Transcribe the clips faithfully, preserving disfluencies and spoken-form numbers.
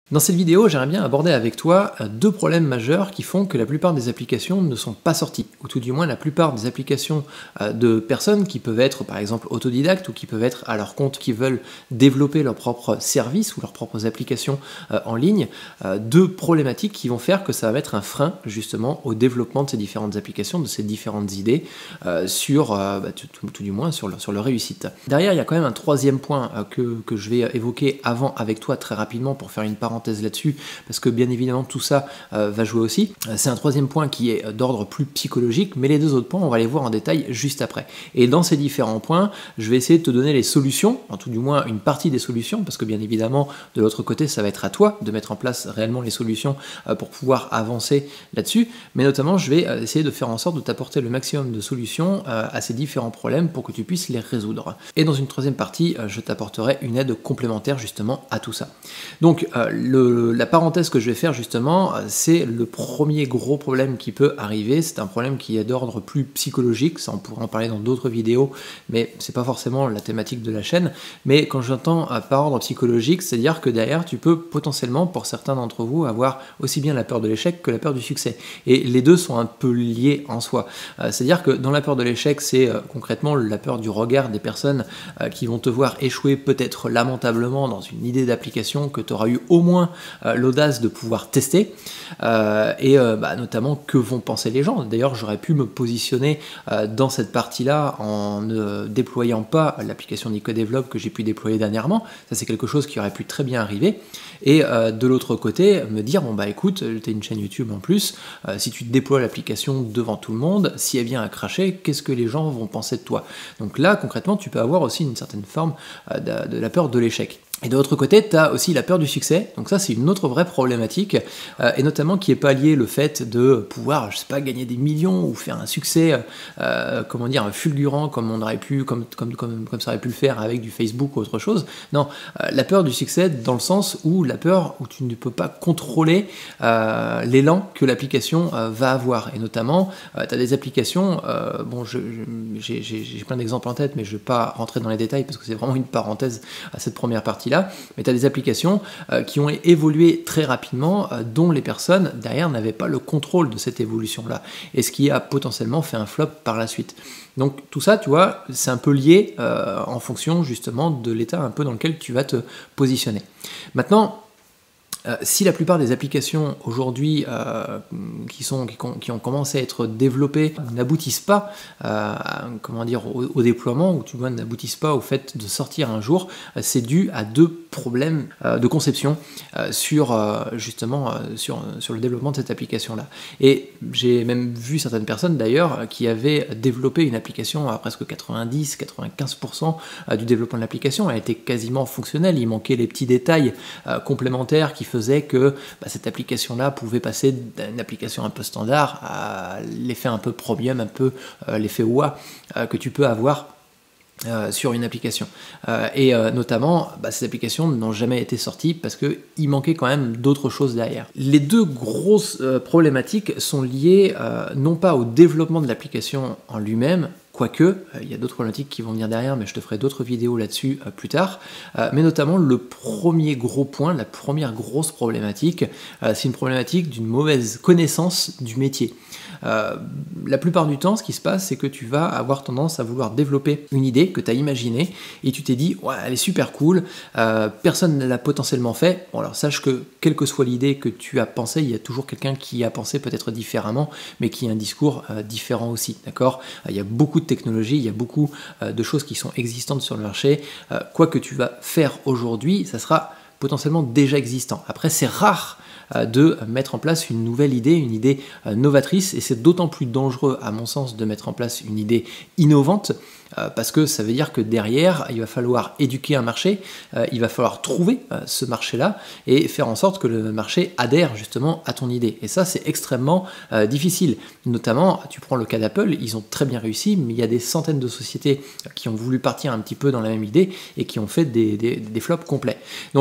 Dans cette vidéo, j'aimerais bien aborder avec toi deux problèmes majeurs qui font que la plupart des applications ne sont pas sorties, ou tout du moins la plupart des applications de personnes qui peuvent être par exemple autodidactes ou qui peuvent être à leur compte, qui veulent développer leurs propres services ou leurs propres applications en ligne, deux problématiques qui vont faire que ça va mettre un frein justement au développement de ces différentes applications, de ces différentes idées, sur, bah, tout, tout, tout du moins sur, le, sur leur réussite. Derrière, il y a quand même un troisième point que, que je vais évoquer avant avec toi très rapidement pour faire une parenthèse là-dessus, parce que bien évidemment tout ça euh, va jouer aussi. C'est un troisième point qui est d'ordre plus psychologique, mais les deux autres points, on va les voir en détail juste après. Et dans ces différents points, je vais essayer de te donner les solutions, en tout du moins une partie des solutions, parce que bien évidemment, de l'autre côté, ça va être à toi de mettre en place réellement les solutions euh, pour pouvoir avancer là-dessus, mais notamment, je vais euh, essayer de faire en sorte de t'apporter le maximum de solutions euh, à ces différents problèmes pour que tu puisses les résoudre. Et dans une troisième partie, euh, je t'apporterai une aide complémentaire justement à tout ça. Donc, euh, Le, la parenthèse que je vais faire justement, c'est le premier gros problème qui peut arriver. C'est un problème qui est d'ordre plus psychologique, ça on pourra en parler dans d'autres vidéos, mais c'est pas forcément la thématique de la chaîne. Mais quand j'entends par ordre psychologique, c'est-à-dire que derrière tu peux potentiellement, pour certains d'entre vous, avoir aussi bien la peur de l'échec que la peur du succès. Et les deux sont un peu liés en soi. C'est-à-dire que dans la peur de l'échec, c'est concrètement la peur du regard des personnes qui vont te voir échouer peut-être lamentablement dans une idée d'application que tu auras eu au moins Euh, l'audace de pouvoir tester euh, et euh, bah, notamment que vont penser les gens. D'ailleurs, j'aurais pu me positionner euh, dans cette partie-là en ne déployant pas l'application NicoDevelop que j'ai pu déployer dernièrement. Ça, c'est quelque chose qui aurait pu très bien arriver. Et euh, de l'autre côté, me dire, bon bah écoute, t'as une chaîne YouTube en plus, euh, si tu déploies l'application devant tout le monde, si elle vient à cracher, qu'est-ce que les gens vont penser de toi? Donc là, concrètement, tu peux avoir aussi une certaine forme euh, de, de la peur de l'échec. Et de l'autre côté, tu as aussi la peur du succès, donc ça c'est une autre vraie problématique, euh, et notamment qui est pas lié le fait de pouvoir, je sais pas, gagner des millions ou faire un succès, euh, comment dire, fulgurant comme on aurait pu, comme, comme, comme, comme ça aurait pu le faire avec du Facebook ou autre chose. Non, euh, la peur du succès dans le sens où la peur où tu ne peux pas contrôler euh, l'élan que l'application euh, va avoir, et notamment, euh, tu as des applications, euh, bon, je, je, j'ai plein d'exemples en tête, mais je vais pas rentrer dans les détails parce que c'est vraiment une parenthèse à cette première partie là, mais tu as des applications euh, qui ont évolué très rapidement, euh, dont les personnes derrière n'avaient pas le contrôle de cette évolution-là, et ce qui a potentiellement fait un flop par la suite. Donc tout ça, tu vois, c'est un peu lié euh, en fonction justement de l'état un peu dans lequel tu vas te positionner. Maintenant, Euh, si la plupart des applications aujourd'hui euh, qui, sont, qui, qui ont commencé à être développées n'aboutissent pas euh, à, comment dire, au, au déploiement, ou tu vois, n'aboutissent pas au fait de sortir un jour, euh, c'est dû à deux problèmes euh, de conception euh, sur, euh, justement, euh, sur, sur le développement de cette application-là. Et j'ai même vu certaines personnes d'ailleurs qui avaient développé une application à presque quatre-vingt-dix à quatre-vingt-quinze pour cent du développement de l'application. Elle était quasiment fonctionnelle, il manquait les petits détails euh, complémentaires qui faisait que bah, cette application-là pouvait passer d'une application un peu standard à l'effet un peu premium, un peu euh, l'effet W A euh, que tu peux avoir Euh, sur une application. Euh, et euh, notamment, bah, ces applications n'ont jamais été sorties parce qu'il manquait quand même d'autres choses derrière. Les deux grosses euh, problématiques sont liées euh, non pas au développement de l'application en lui-même, quoique, il euh, y a d'autres problématiques qui vont venir derrière, mais je te ferai d'autres vidéos là-dessus euh, plus tard, euh, mais notamment le premier gros point, la première grosse problématique, euh, c'est une problématique d'une mauvaise connaissance du métier. Euh, la plupart du temps, ce qui se passe, c'est que tu vas avoir tendance à vouloir développer une idée que tu as imaginée, et tu t'es dit, ouais, elle est super cool, euh, personne ne l'a potentiellement fait. Bon, alors sache que, quelle que soit l'idée que tu as pensée, il y a toujours quelqu'un qui a pensé peut-être différemment, mais qui a un discours euh, différent aussi, d'accord? Il y a beaucoup de technologies, il y a beaucoup euh, de choses qui sont existantes sur le marché. Euh, quoi que tu vas faire aujourd'hui, ça sera potentiellement déjà existant. Après, c'est rare de mettre en place une nouvelle idée, une idée novatrice, et c'est d'autant plus dangereux à mon sens de mettre en place une idée innovante euh, parce que ça veut dire que derrière il va falloir éduquer un marché, euh, il va falloir trouver euh, ce marché-là et faire en sorte que le marché adhère justement à ton idée, et ça c'est extrêmement euh, difficile. Notamment, tu prends le cas d'Apple, ils ont très bien réussi, mais il y a des centaines de sociétés qui ont voulu partir un petit peu dans la même idée et qui ont fait des, des, des flops complets. Donc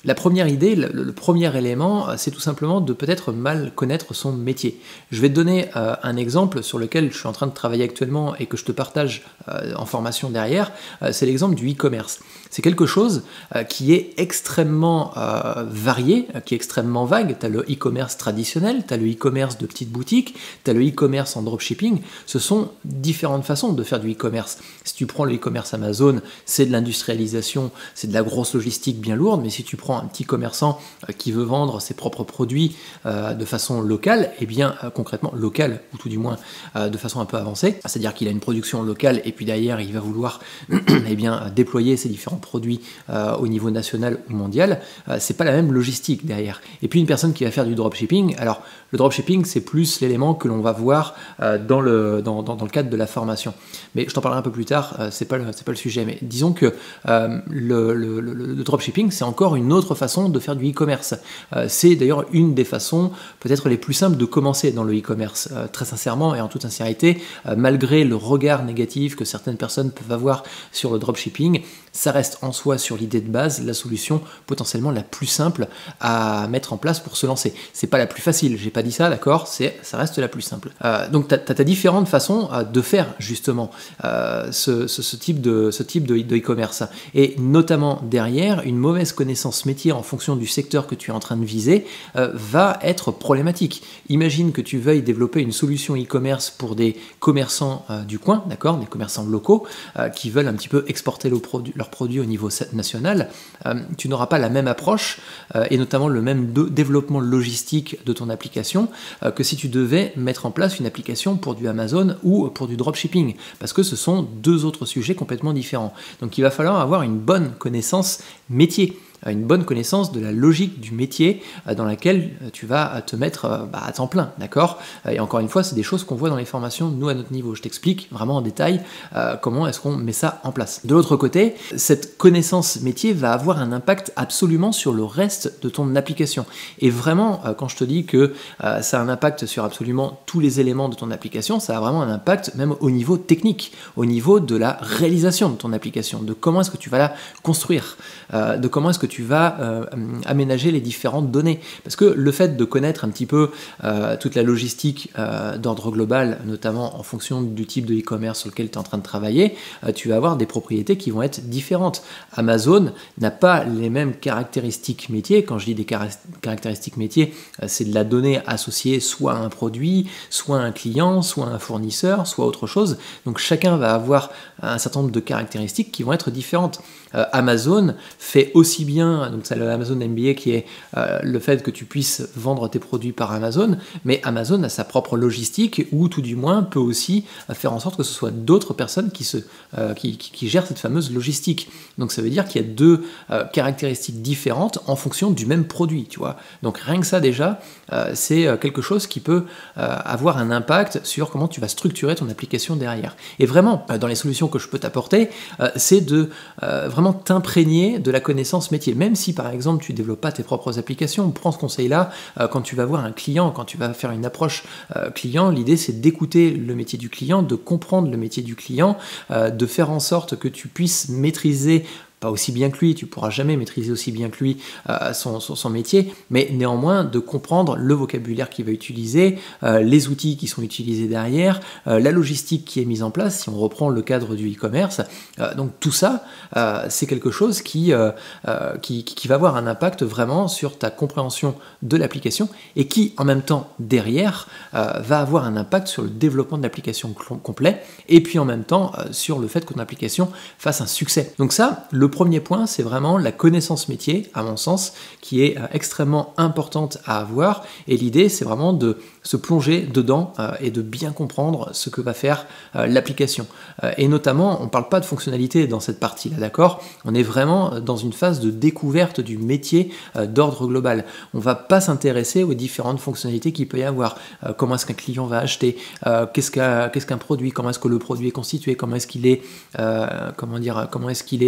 La première idée, le, le premier élément, c'est tout simplement de peut-être mal connaître son métier. Je vais te donner euh, un exemple sur lequel je suis en train de travailler actuellement et que je te partage euh, en formation derrière, euh, c'est l'exemple du e-commerce. C'est quelque chose euh, qui est extrêmement euh, varié, qui est extrêmement vague. Tu as le e-commerce traditionnel, tu as le e-commerce de petites boutiques, tu as le e-commerce en dropshipping. Ce sont différentes façons de faire du e-commerce. Si tu prends le e-commerce Amazon, c'est de l'industrialisation, c'est de la grosse logistique bien lourde, mais si tu prends un petit commerçant euh, qui veut vendre ses propres produits euh, de façon locale, et eh bien euh, concrètement locale, ou tout du moins euh, de façon un peu avancée, c'est-à-dire qu'il a une production locale et puis derrière il va vouloir eh bien, déployer ses différents produits euh, au niveau national ou mondial, euh, c'est pas la même logistique derrière. Et puis une personne qui va faire du dropshipping, alors le dropshipping c'est plus l'élément que l'on va voir euh, dans, le, dans, dans, dans le cadre de la formation. Mais je t'en parlerai un peu plus tard, euh, c'est pas, c'est pas le sujet, mais disons que euh, le, le, le, le dropshipping c'est encore une autre façon de faire du e-commerce. Euh, c'est d'ailleurs une des façons peut-être les plus simples de commencer dans le e-commerce. Euh, très sincèrement et en toute sincérité, euh, malgré le regard négatif que certaines personnes peuvent avoir sur le dropshipping, ça reste en soi sur l'idée de base la solution potentiellement la plus simple à mettre en place pour se lancer. C'est pas la plus facile, j'ai pas dit ça, d'accord, c'est, ça reste la plus simple. Euh, donc tu as, as différentes façons euh, de faire justement euh, ce, ce, ce type de ce type de, de e-commerce. Et notamment derrière, une mauvaise connaissance métier en fonction du secteur que tu es en train de viser euh, va être problématique. Imagine que tu veuilles développer une solution e-commerce pour des commerçants euh, du coin, d'accord, des commerçants locaux euh, qui veulent un petit peu exporter le produit, leur produits au niveau national, euh, tu n'auras pas la même approche euh, et notamment le même de développement logistique de ton application euh, que si tu devais mettre en place une application pour du Amazon ou pour du dropshipping, parce que ce sont deux autres sujets complètement différents. Donc il va falloir avoir une bonne connaissance métier, une bonne connaissance de la logique du métier dans laquelle tu vas te mettre bah, à temps plein, d'accord? Et encore une fois, c'est des choses qu'on voit dans les formations, nous à notre niveau. Je t'explique vraiment en détail euh, comment est-ce qu'on met ça en place. De l'autre côté, cette connaissance métier va avoir un impact absolument sur le reste de ton application. Et vraiment, euh, quand je te dis que euh, ça a un impact sur absolument tous les éléments de ton application, ça a vraiment un impact même au niveau technique, au niveau de la réalisation de ton application, de comment est-ce que tu vas la construire, euh, de comment est-ce que tu vas euh, aménager les différentes données. Parce que le fait de connaître un petit peu euh, toute la logistique euh, d'ordre global, notamment en fonction du type de e-commerce sur lequel tu es en train de travailler, euh, tu vas avoir des propriétés qui vont être différentes. Amazon n'a pas les mêmes caractéristiques métiers. Quand je dis des car caractéristiques métiers, euh, c'est de la donnée associée soit à un produit, soit à un client, soit à un fournisseur, soit autre chose. Donc chacun va avoir un certain nombre de caractéristiques qui vont être différentes. Euh, Amazon fait aussi bien, donc c'est le Amazon M B A qui est euh, le fait que tu puisses vendre tes produits par Amazon, mais Amazon a sa propre logistique ou tout du moins peut aussi faire en sorte que ce soit d'autres personnes qui, se, euh, qui, qui, qui gèrent cette fameuse logistique. Donc ça veut dire qu'il y a deux euh, caractéristiques différentes en fonction du même produit, tu vois. Donc rien que ça déjà, euh, c'est quelque chose qui peut euh, avoir un impact sur comment tu vas structurer ton application derrière. Et vraiment, euh, dans les solutions que je peux t'apporter, euh, c'est de euh, vraiment t'imprégner de la connaissance métier. Même si par exemple tu ne développes pas tes propres applications, prends ce conseil-là euh, quand tu vas voir un client, quand tu vas faire une approche euh, client, l'idée c'est d'écouter le métier du client, de comprendre le métier du client, euh, de faire en sorte que tu puisses maîtriser pas aussi bien que lui, tu pourras jamais maîtriser aussi bien que lui euh, son, son, son métier, mais néanmoins de comprendre le vocabulaire qu'il va utiliser, euh, les outils qui sont utilisés derrière, euh, la logistique qui est mise en place, si on reprend le cadre du e-commerce. Euh, donc tout ça, euh, c'est quelque chose qui, euh, euh, qui, qui va avoir un impact vraiment sur ta compréhension de l'application et qui, en même temps, derrière, euh, va avoir un impact sur le développement de l'application complet et puis en même temps euh, sur le fait que ton application fasse un succès. Donc ça, le Le premier point, c'est vraiment la connaissance métier, à mon sens, qui est euh, extrêmement importante à avoir. Et l'idée, c'est vraiment de se plonger dedans euh, et de bien comprendre ce que va faire euh, l'application. Euh, et notamment, on ne parle pas de fonctionnalité dans cette partie-là, d'accord? On est vraiment dans une phase de découverte du métier euh, d'ordre global. On ne va pas s'intéresser aux différentes fonctionnalités qu'il peut y avoir. Euh, comment est-ce qu'un client va acheter? euh, Qu'est-ce qu'un qu'est-ce qu'un produit? Comment est-ce que le produit est constitué? Comment est-ce qu'il est, euh, comment dire, comment est-ce qu'il est euh,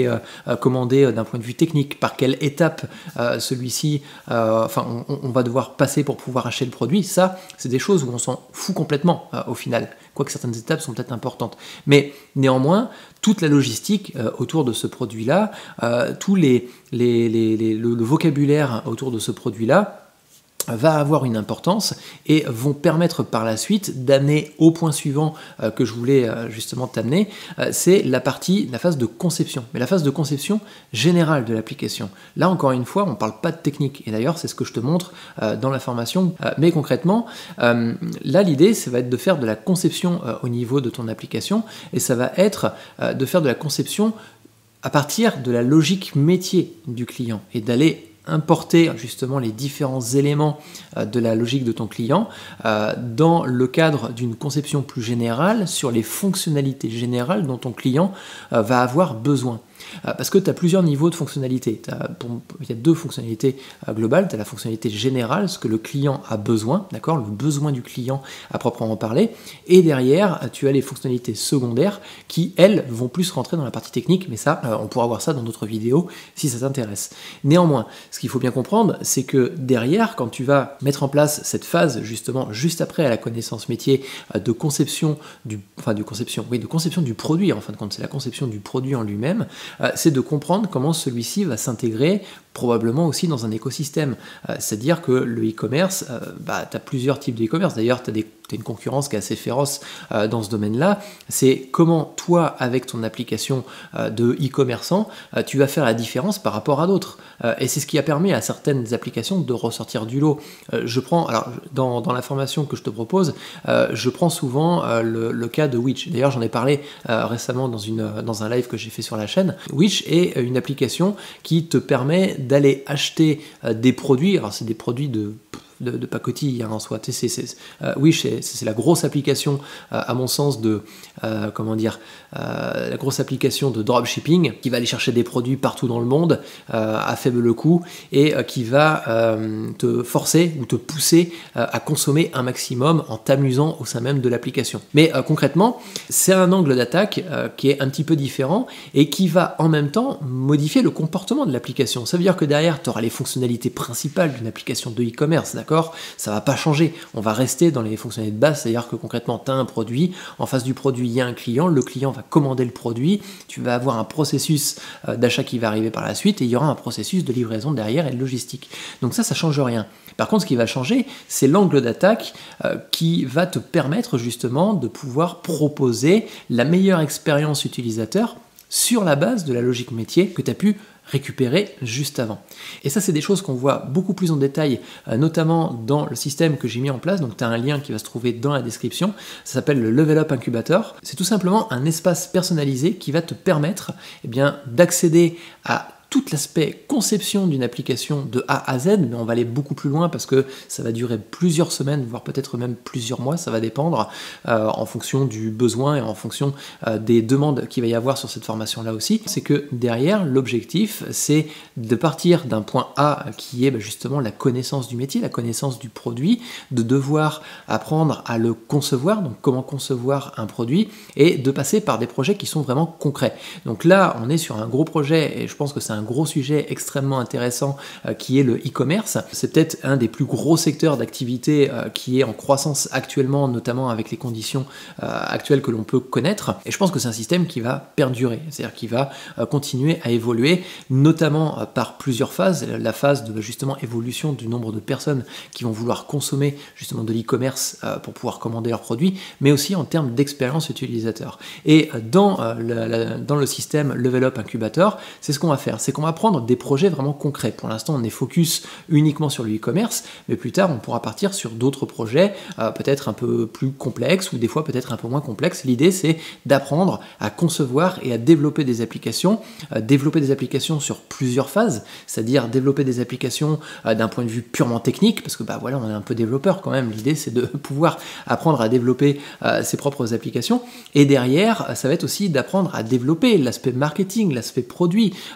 euh, commander euh, d'un point de vue technique, par quelle étape euh, celui-ci, euh, enfin, on, on va devoir passer pour pouvoir acheter le produit. Ça, c'est des choses où on s'en fout complètement euh, au final, quoique certaines étapes sont peut-être importantes. Mais néanmoins, toute la logistique euh, autour de ce produit-là, euh, tous les, les, les, les le, le vocabulaire autour de ce produit-là, va avoir une importance et vont permettre par la suite d'amener au point suivant euh, que je voulais euh, justement t'amener, euh, c'est la partie, la phase de conception, mais la phase de conception générale de l'application. Là encore une fois, on ne parle pas de technique, et d'ailleurs c'est ce que je te montre euh, dans la formation, euh, mais concrètement, euh, là l'idée ça va être de faire de la conception euh, au niveau de ton application, et ça va être euh, de faire de la conception à partir de la logique métier du client, et d'aller importer justement les différents éléments de la logique de ton client euh, dans le cadre d'une conception plus générale sur les fonctionnalités générales dont ton client euh, va avoir besoin. Euh, parce que tu as plusieurs niveaux de fonctionnalités. Il y a deux fonctionnalités euh, globales. Tu as la fonctionnalité générale, ce que le client a besoin, d'accord, le besoin du client à proprement parler. Et derrière, tu as les fonctionnalités secondaires qui, elles, vont plus rentrer dans la partie technique, mais ça, euh, on pourra voir ça dans d'autres vidéos si ça t'intéresse. Néanmoins, ce qu'il faut bien comprendre, c'est que derrière, quand tu vas mettre en place cette phase, justement, juste après à la connaissance métier euh, de conception du, enfin, de conception, oui, de conception du produit, en fin de compte, c'est la conception du produit en lui-même, euh, c'est de comprendre comment celui-ci va s'intégrer probablement aussi dans un écosystème. Euh, C'est-à-dire que le e-commerce, euh, bah, tu as plusieurs types d'e-commerce. D'ailleurs, tu as une concurrence qui est assez féroce euh, dans ce domaine-là. C'est comment toi, avec ton application euh, de e-commerçant, euh, tu vas faire la différence par rapport à d'autres. Euh, et c'est ce qui a permis à certaines applications de ressortir du lot. Euh, je prends, alors, dans, dans la formation que je te propose, euh, je prends souvent euh, le, le cas de Which. D'ailleurs, j'en ai parlé euh, récemment dans, une, dans un live que j'ai fait sur la chaîne. Which est une application qui te permet d'aller acheter euh, des produits, alors c'est des produits de... de, de pacotille hein, en soi. C'est, c'est, euh, oui, c'est, c'est la grosse application, euh, à mon sens, de euh, comment dire, euh, la grosse application de dropshipping qui va aller chercher des produits partout dans le monde euh, à faible coût et euh, qui va euh, te forcer ou te pousser euh, à consommer un maximum en t'amusant au sein même de l'application. Mais euh, concrètement, c'est un angle d'attaque euh, qui est un petit peu différent et qui va en même temps modifier le comportement de l'application. Ça veut dire que derrière, tu auras les fonctionnalités principales d'une application de e-commerce, d'accord ? Ça va pas changer. On va rester dans les fonctionnalités de base, c'est-à-dire que concrètement, tu as un produit, en face du produit, il y a un client, le client va commander le produit, tu vas avoir un processus euh, d'achat qui va arriver par la suite et il y aura un processus de livraison derrière et de logistique. Donc ça, ça change rien. Par contre, ce qui va changer, c'est l'angle d'attaque euh, qui va te permettre justement de pouvoir proposer la meilleure expérience utilisateur sur la base de la logique métier que tu as pu récupérer juste avant. Et ça, c'est des choses qu'on voit beaucoup plus en détail, euh, notamment dans le système que j'ai mis en place. Donc, tu as un lien qui va se trouver dans la description. Ça s'appelle le Level Up Incubator. C'est tout simplement un espace personnalisé qui va te permettre eh bien, d'accéder à tout l'aspect conception d'une application de A à Z, mais on va aller beaucoup plus loin parce que ça va durer plusieurs semaines, voire peut-être même plusieurs mois, ça va dépendre euh, en fonction du besoin et en fonction euh, des demandes qu'il va y avoir sur cette formation-là aussi. C'est que derrière, l'objectif, c'est de partir d'un point A qui est bah, justement la connaissance du métier, la connaissance du produit, de devoir apprendre à le concevoir, donc comment concevoir un produit, et de passer par des projets qui sont vraiment concrets. Donc là, on est sur un gros projet et je pense que c'est un un gros sujet extrêmement intéressant euh, qui est le e-commerce. C'est peut-être un des plus gros secteurs d'activité euh, qui est en croissance actuellement, notamment avec les conditions euh, actuelles que l'on peut connaître. Et je pense que c'est un système qui va perdurer, c'est-à-dire qui va euh, continuer à évoluer, notamment euh, par plusieurs phases. La phase de justement évolution du nombre de personnes qui vont vouloir consommer justement de l'e-commerce euh, pour pouvoir commander leurs produits, mais aussi en termes d'expérience utilisateur. Et euh, dans, euh, la, la, dans le système Level Up Incubator, c'est ce qu'on va faire. C'est qu'on va prendre des projets vraiment concrets. Pour l'instant, on est focus uniquement sur le e-commerce, mais plus tard, on pourra partir sur d'autres projets, euh, peut-être un peu plus complexes ou des fois peut-être un peu moins complexes. L'idée, c'est d'apprendre à concevoir et à développer des applications, euh, développer des applications sur plusieurs phases, c'est-à-dire développer des applications euh, d'un point de vue purement technique, parce que bah voilà, on est un peu développeur quand même. L'idée, c'est de pouvoir apprendre à développer euh, ses propres applications. Et derrière, ça va être aussi d'apprendre à développer l'aspect marketing, l'aspect produit, euh, l'aspect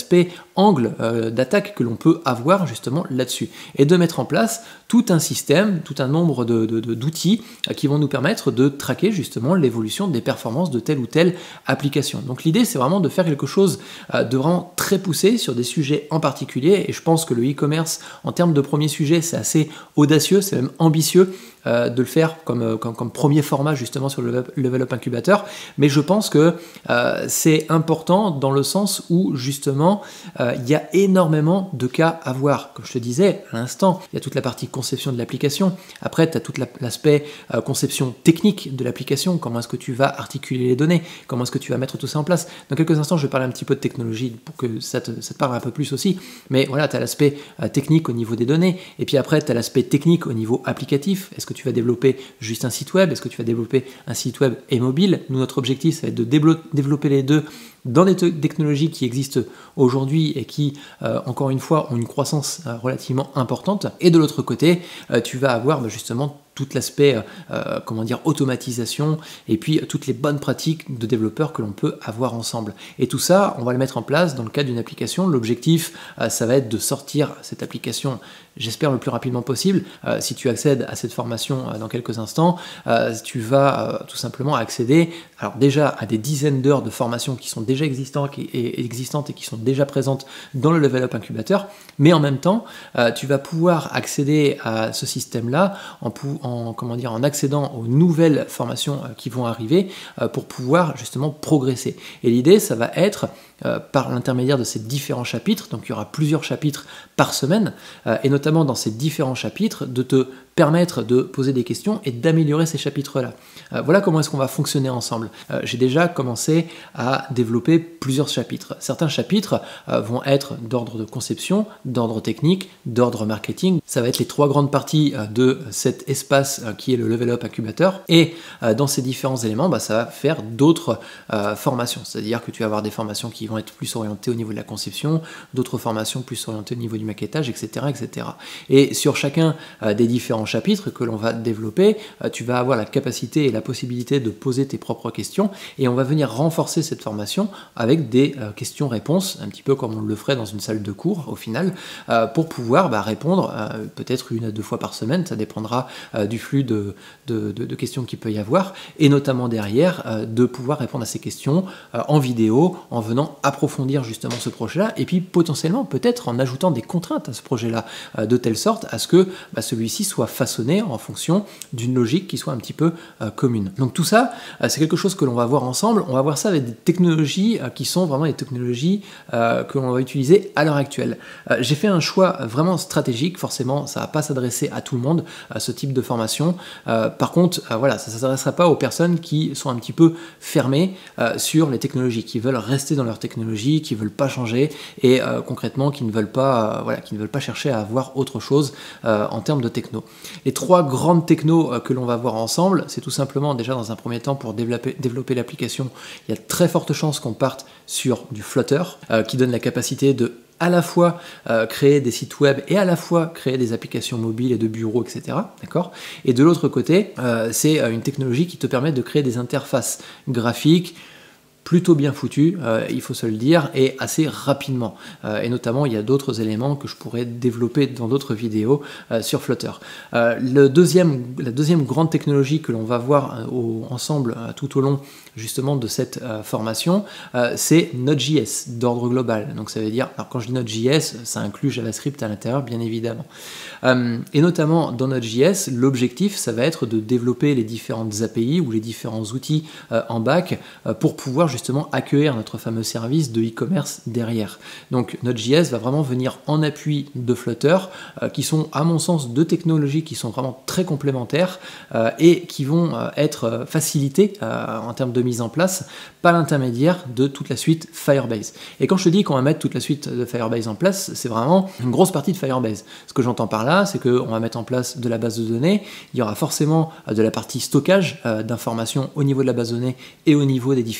l'aspect angle euh, d'attaque que l'on peut avoir justement là-dessus, et de mettre en place tout un système, tout un nombre de, de, de, d'outils euh, qui vont nous permettre de traquer justement l'évolution des performances de telle ou telle application. Donc l'idée, c'est vraiment de faire quelque chose euh, de vraiment très poussé sur des sujets en particulier, et je pense que le e-commerce, en termes de premier sujet, c'est assez audacieux, c'est même ambitieux euh, de le faire comme, euh, comme, comme premier format justement sur le Level Up Incubator, mais je pense que euh, c'est important dans le sens où justement euh, il y a énormément de cas à voir. Comme je te disais à l'instant, il y a toute la partie conception de l'application, après tu as tout l'aspect euh, conception technique de l'application, comment est-ce que tu vas articuler les données, comment est-ce que tu vas mettre tout ça en place. Dans quelques instants, je vais parler un petit peu de technologie pour que ça te, ça te parle un peu plus aussi, mais voilà, tu as l'aspect euh, technique au niveau des données, et puis après tu as l'aspect technique au niveau applicatif. Est-ce que tu vas développer juste un site web, est-ce que tu vas développer un site web et mobile? Nous, notre objectif, ça va être de développer les deux dans des technologies qui existent aujourd'hui et qui, euh, encore une fois, ont une croissance euh, relativement importante. Et de l'autre côté, euh, tu vas avoir bah, justement tout l'aspect, euh, comment dire, automatisation, et puis toutes les bonnes pratiques de développeurs que l'on peut avoir ensemble. Et tout ça, on va le mettre en place dans le cadre d'une application. L'objectif, euh, ça va être de sortir cette application, j'espère le plus rapidement possible. Euh, si tu accèdes à cette formation euh, dans quelques instants, euh, tu vas euh, tout simplement accéder, alors déjà à des dizaines d'heures de formation qui sont déjà existantes et, et, existantes et qui sont déjà présentes dans le Level Up Incubator, mais en même temps, euh, tu vas pouvoir accéder à ce système-là en, pou en, comment dire, en accédant aux nouvelles formations euh, qui vont arriver euh, pour pouvoir justement progresser. Et l'idée, ça va être Euh, par l'intermédiaire de ces différents chapitres, donc il y aura plusieurs chapitres par semaine, euh, et notamment dans ces différents chapitres, de te permettre de poser des questions et d'améliorer ces chapitres-là. Euh, voilà comment est-ce qu'on va fonctionner ensemble. Euh, j'ai déjà commencé à développer plusieurs chapitres. Certains chapitres euh, vont être d'ordre de conception, d'ordre technique, d'ordre marketing. Ça va être les trois grandes parties euh, de cet espace euh, qui est le Level Up Incubator, et euh, dans ces différents éléments, bah, ça va faire d'autres euh, formations, c'est-à-dire que tu vas avoir des formations qui vont être plus orientées au niveau de la conception, d'autres formations plus orientées au niveau du maquettage, et cetera, et cetera. Et sur chacun euh, des différents chapitres que l'on va développer, euh, tu vas avoir la capacité et la possibilité de poser tes propres questions, et on va venir renforcer cette formation avec des euh, questions-réponses, un petit peu comme on le ferait dans une salle de cours au final, euh, pour pouvoir bah, répondre euh, peut-être une à deux fois par semaine, ça dépendra euh, du flux de, de, de, de questions qu'il peut y avoir, et notamment derrière euh, de pouvoir répondre à ces questions euh, en vidéo, en venant approfondir justement ce projet-là, et puis potentiellement peut-être en ajoutant des contraintes à ce projet-là, euh, de telle sorte à ce que bah, celui-ci soit façonné en fonction d'une logique qui soit un petit peu euh, commune. Donc tout ça, euh, c'est quelque chose que l'on va voir ensemble. On va voir ça avec des technologies euh, qui sont vraiment des technologies euh, que l'on va utiliser à l'heure actuelle. Euh, j'ai fait un choix vraiment stratégique, forcément ça ne va pas s'adresser à tout le monde, à ce type de formation. Euh, par contre, euh, voilà, ça ne s'adressera pas aux personnes qui sont un petit peu fermées euh, sur les technologies, qui veulent rester dans leur technologie, qui ne veulent pas changer, et euh, concrètement qui ne veulent pas, euh, voilà, qui ne veulent pas chercher à avoir autre chose euh, en termes de techno. Les trois grandes technos euh, que l'on va voir ensemble, c'est tout simplement déjà dans un premier temps pour développer, développer l'application, il y a de très fortes chances qu'on parte sur du Flutter, euh, qui donne la capacité de à la fois euh, créer des sites web et à la fois créer des applications mobiles et de bureaux, et cetera. D'accord ? Et de l'autre côté, euh, c'est une technologie qui te permet de créer des interfaces graphiques plutôt bien foutu, euh, il faut se le dire, et assez rapidement. Euh, et notamment, il y a d'autres éléments que je pourrais développer dans d'autres vidéos euh, sur Flutter. Euh, le deuxième, la deuxième grande technologie que l'on va voir euh, au, ensemble euh, tout au long justement de cette euh, formation, euh, c'est Node.js d'ordre global. Donc ça veut dire, alors quand je dis Node.js, ça inclut JavaScript à l'intérieur, bien évidemment. Euh, et notamment dans Node.js, l'objectif, ça va être de développer les différentes A P I ou les différents outils euh, en back euh, pour pouvoir justement accueillir notre fameux service de e-commerce derrière. Donc Node.js va vraiment venir en appui de Flutter, euh, qui sont à mon sens deux technologies qui sont vraiment très complémentaires euh, et qui vont euh, être facilitées euh, en termes de mise en place par l'intermédiaire de toute la suite Firebase. Et quand je te dis qu'on va mettre toute la suite de Firebase en place, c'est vraiment une grosse partie de Firebase. Ce que j'entends par là, c'est qu'on va mettre en place de la base de données, il y aura forcément de la partie stockage euh, d'informations au niveau de la base de données et au niveau des différentes images.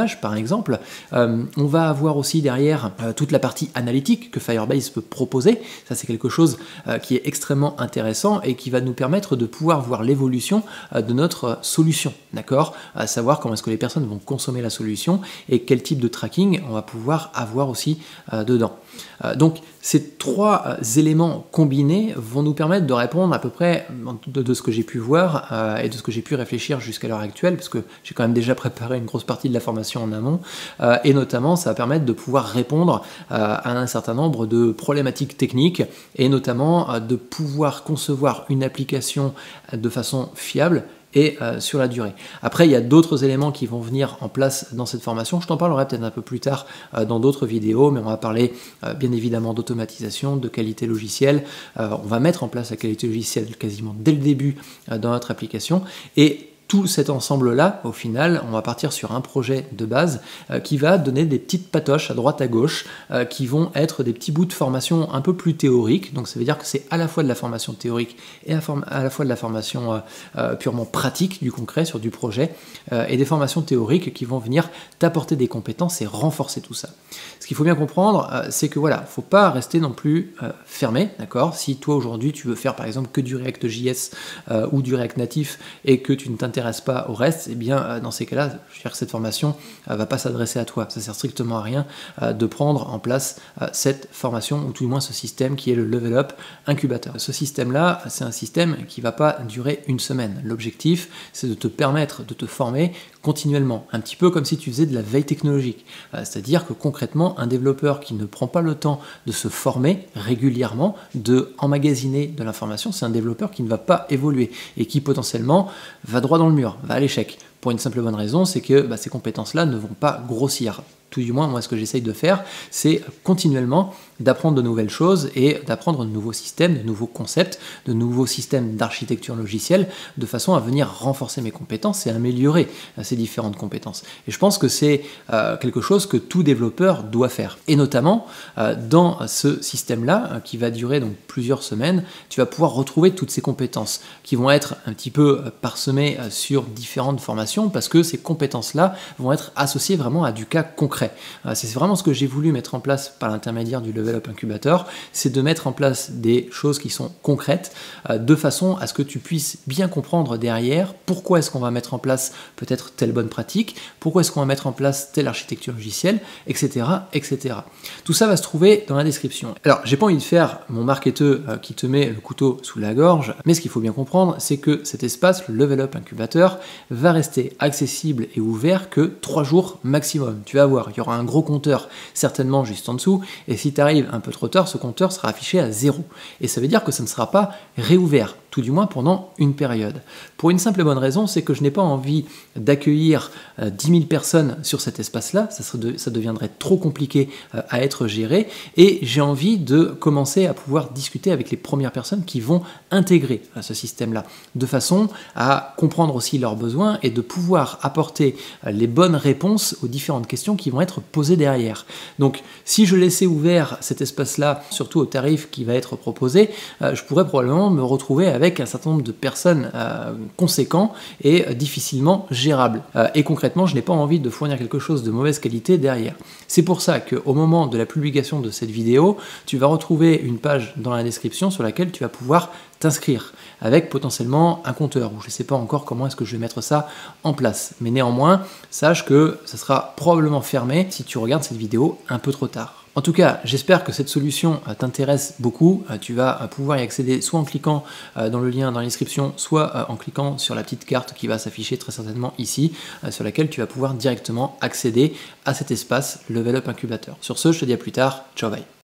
images par exemple. Euh, on va avoir aussi derrière euh, toute la partie analytique que Firebase peut proposer. Ça c'est quelque chose euh, qui est extrêmement intéressant et qui va nous permettre de pouvoir voir l'évolution euh, de notre solution, d'accord, à savoir comment est-ce que les personnes vont consommer la solution et quel type de tracking on va pouvoir avoir aussi euh, dedans. Euh, donc ces trois euh, éléments combinés vont nous permettre de répondre à peu près de, de ce que j'ai pu voir euh, et de ce que j'ai pu réfléchir jusqu'à l'heure actuelle, parce que j'ai quand même déjà préparé une grosse partie de la formation en amont, euh, et notamment ça va permettre de pouvoir répondre euh, à un certain nombre de problématiques techniques, et notamment euh, de pouvoir concevoir une application de façon fiable et euh, sur la durée. Après, il y a d'autres éléments qui vont venir en place dans cette formation. Je t'en parlerai peut-être un peu plus tard euh, dans d'autres vidéos, mais on va parler euh, bien évidemment d'automatisation, de qualité logicielle. Euh, on va mettre en place la qualité logicielle quasiment dès le début euh, dans notre application. Et tout cet ensemble-là, au final, on va partir sur un projet de base euh, qui va donner des petites patoches à droite à gauche, euh, qui vont être des petits bouts de formation un peu plus théoriques. Donc ça veut dire que c'est à la fois de la formation théorique et à, à la fois de la formation euh, euh, purement pratique, du concret sur du projet, euh, et des formations théoriques qui vont venir t'apporter des compétences et renforcer tout ça. Ce qu'il faut bien comprendre, euh, c'est que voilà, faut pas rester non plus euh, fermé, d'accord. Si toi aujourd'hui tu veux faire par exemple que du React.js euh, ou du React Natif et que tu ne t'intéresses pas au reste, et eh bien euh, dans ces cas-là, je veux dire que cette formation euh, va pas s'adresser à toi. Ça sert strictement à rien euh, de prendre en place euh, cette formation, ou tout du moins ce système qui est le Level Up Incubateur. Ce système-là, c'est un système qui va pas durer une semaine. L'objectif, c'est de te permettre de te former continuellement, un petit peu comme si tu faisais de la veille technologique. Euh, C'est-à-dire que concrètement, un développeur qui ne prend pas le temps de se former régulièrement, de emmagasiner de l'information, c'est un développeur qui ne va pas évoluer et qui potentiellement va droit dans le mur, va à l'échec. Pour une simple bonne raison, c'est que bah, ces compétences-là ne vont pas grossir. Tout du moins, moi, ce que j'essaye de faire, c'est continuellement d'apprendre de nouvelles choses et d'apprendre de nouveaux systèmes, de nouveaux concepts, de nouveaux systèmes d'architecture logicielle, de façon à venir renforcer mes compétences et améliorer ces différentes compétences. Et je pense que c'est euh, quelque chose que tout développeur doit faire. Et notamment, euh, dans ce système-là, euh, qui va durer donc plusieurs semaines, tu vas pouvoir retrouver toutes ces compétences qui vont être un petit peu euh, parsemées euh, sur différentes formations, parce que ces compétences-là vont être associées vraiment à du cas concret. Euh, c'est vraiment ce que j'ai voulu mettre en place par l'intermédiaire du Level Up Incubator, c'est de mettre en place des choses qui sont concrètes, euh, de façon à ce que tu puisses bien comprendre derrière pourquoi est-ce qu'on va mettre en place peut-être telle bonne pratique, pourquoi est-ce qu'on va mettre en place telle architecture logicielle, et cetera, et cetera. Tout ça va se trouver dans la description. Alors, j'ai pas envie de faire mon marketeur euh, qui te met le couteau sous la gorge, mais ce qu'il faut bien comprendre, c'est que cet espace, le Level Up Incubator, va rester accessible et ouvert que trois jours maximum. Tu vas voir, il y aura un gros compteur certainement juste en dessous, et si tu arrives un peu trop tard, ce compteur sera affiché à zéro. Et ça veut dire que ça ne sera pas réouvert, tout du moins pendant une période. Pour une simple et bonne raison, c'est que je n'ai pas envie d'accueillir euh, dix mille personnes sur cet espace-là, ça, de, ça deviendrait trop compliqué euh, à être géré, et j'ai envie de commencer à pouvoir discuter avec les premières personnes qui vont intégrer euh, ce système-là, de façon à comprendre aussi leurs besoins et de pouvoir apporter euh, les bonnes réponses aux différentes questions qui vont être posées derrière. Donc, si je laissais ouvert cet espace-là, surtout au tarif qui va être proposé, euh, je pourrais probablement me retrouver avec un certain nombre de personnes euh, conséquents et euh, difficilement gérables. Euh, et concrètement, je n'ai pas envie de fournir quelque chose de mauvaise qualité derrière. C'est pour ça qu'au moment de la publication de cette vidéo, tu vas retrouver une page dans la description sur laquelle tu vas pouvoir t'inscrire avec potentiellement un compteur, ou je ne sais pas encore comment est-ce que je vais mettre ça en place. Mais néanmoins, sache que ça sera probablement fermé si tu regardes cette vidéo un peu trop tard. En tout cas, j'espère que cette solution t'intéresse beaucoup. Tu vas pouvoir y accéder soit en cliquant dans le lien dans la description, soit en cliquant sur la petite carte qui va s'afficher très certainement ici, sur laquelle tu vas pouvoir directement accéder à cet espace Level Up Incubateur. Sur ce, je te dis à plus tard. Ciao, bye.